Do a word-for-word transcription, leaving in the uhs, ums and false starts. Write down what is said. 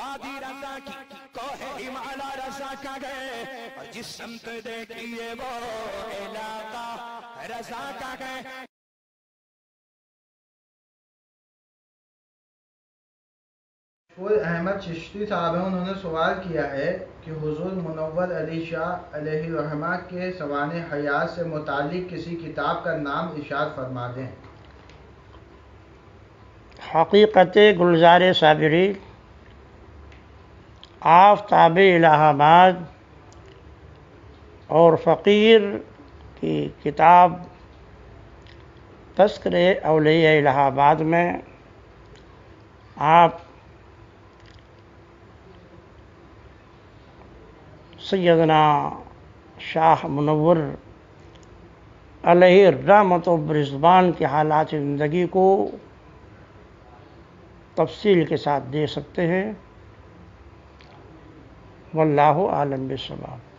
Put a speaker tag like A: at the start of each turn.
A: وادی رضا کی کوہ ہمالا رضا کا گئے اور جس سمت دیکھیے وہ علاقہ رضا کا گئے.
B: احمد چشتی صاحب ہیں، انہوں نے سوال کیا ہے کہ حضور منور علی شاہ علیہ الرحمہ کے سوانح حیات سے متعلق کسی کتاب کا نام ارشاد فرما دیں.
C: حقیقت گلزار صابری، آفتاب الہ آباد اور فقیر کی کتاب تذکرہ اولیاء الہ آباد میں آپ سیدنا شاہ منور علیہ الرحمۃ والرضوان کے حالات زندگی کو تفصیل کے ساتھ دے سکتے ہیں. واللہ اعلم بالصواب.